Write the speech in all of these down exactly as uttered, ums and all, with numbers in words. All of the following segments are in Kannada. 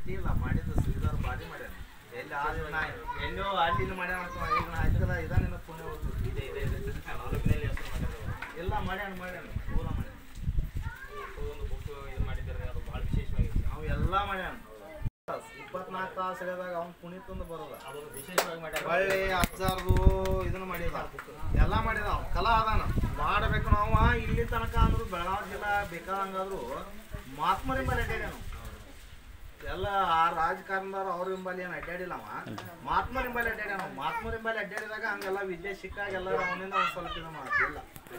ಗಟ್ಟಿ ಇಲ್ಲ ಮಾಡಿದ್ದು ಶ್ರೀಧರ್ ಬಾರಿ ಮಾಡ್ಯಾನ ಎಲ್ಲಿ ಆದ್ರೆ ನಾ ಎಲ್ಲೋ ಅಲ್ಲಿ ಇಲ್ಲಿ ಮಾಡ್ಯಾನ ಈಗ ನಾ ಹಾಕಿದ ಇದಾನಿನ ಪುಣ್ಯ ಹೋಗ್ತು ಇದೆ ಇದೆ ಇದೆ ಎಲ್ಲ ಮಾಡ್ಯಾನ ಮಾಡ್ಯಾನ ಪೂರ ಮಾಡ್ಯಾನ ಒಂದು ಬುಕ್ ಇದು ಮಾಡಿದ್ದಾರೆ ಅದು ಭಾಳ ವಿಶೇಷವಾಗಿದೆ ನಾವು ಎಲ್ಲ ಮಾಡ್ಯಾನ ಇಪ್ಪತ್ನಾಲ್ಕು ತಾಸು ಹೇಳಿದಾಗ ಅವ್ನು ಪುನೀತಂದು ಬರೋದ ಅದು ವಿಶೇಷವಾಗಿ ಮಾಡ್ಯಾನ ಒಳ್ಳೆ ಅಜ್ಜಾರ್ದು ಇದನ್ನು ಮಾಡಿದ ಎಲ್ಲ ಮಾಡಿದ ಅವ್ನು ಕಲಾ ಅದಾನ ಮಾಡಬೇಕು ನಾವು ಇಲ್ಲಿ ತನಕ ಅಂದ್ರು ಬೆಳಗಾವಿ ಜಿಲ್ಲಾ ಬೇಕಾದಂಗಾದ್ರು ಮಹಾತ್ಮರಿ ಮೇಲೆ ಅಡ್ಡಾಡ್ಯಾನ ಎಲ್ಲ ಆ ರಾಜಕಾರಣದವ್ರು ಅವ್ರ ಹಿಂಬಲ್ಲಿ ಏನು ಅಡ್ಡಾಡಿಲ್ಲ ಅವ ಮಹಾತ್ಮರಿಂಬಲ್ಲಿ ಅಡ್ಡಾಡ್ಯಾನ ಮಹಾತ್ಮರಿಂಬಲ್ಲಿ ಅಡ್ಡಾಡಿದಾಗ ಹಂಗೆಲ್ಲ ವಿದ್ಯೆ ಸಿಕ್ಕಾಗ ಎಲ್ಲರೂ ಅವನಿಂದ ಒಂದು ಸ್ವಲ್ಪ ಇದು ಮಾಡ್ತಿಲ್ಲ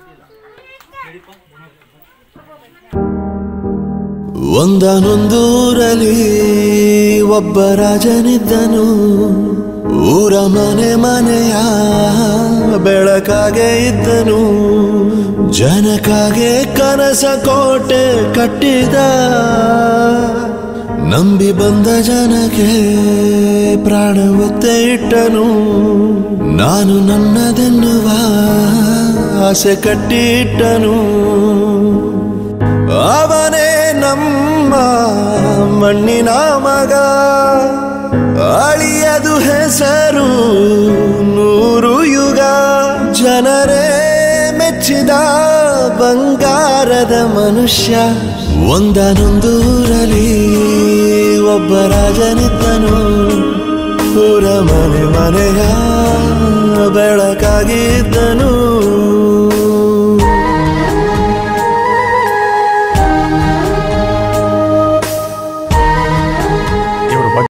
ಒಂದನೊಂದೂರಲ್ಲಿ ಒಬ್ಬ ರಾಜನಿದ್ದನು ಊರ ಮನೆ ಮನೆಯ ಬೆಳಕಾಗೆ ಇದ್ದನು ಜನಕಾಗೆ ಕನಸ ಕೋಟೆ ಕಟ್ಟಿದ ನಂಬಿ ಬಂದ ಜನಕ್ಕೆ ಪ್ರಾಣ ಒತ್ತೆ ಇಟ್ಟನು ನಾನು ನನ್ನದೆನ್ನುವ ಆಸೆ ಕಟ್ಟಿಟ್ಟನು ಅವನೇ ನಮ್ಮ ಮಣ್ಣಿನ ಮಗ ಅಳಿಯದು ಹೆಸರು ನೂರು ಯುಗ ಜನರೇ ಮೆಚ್ಚಿದ ಬಂಗಾರದ ಮನುಷ್ಯ ಒಂದನೊಂದೂರಲ್ಲಿ ಒಬ್ಬ ರಾಜನಿದ್ದನು ಊರ ಮನೆ ಮನೆಯ ಬೆಳಕಾಗಿದ್ದನು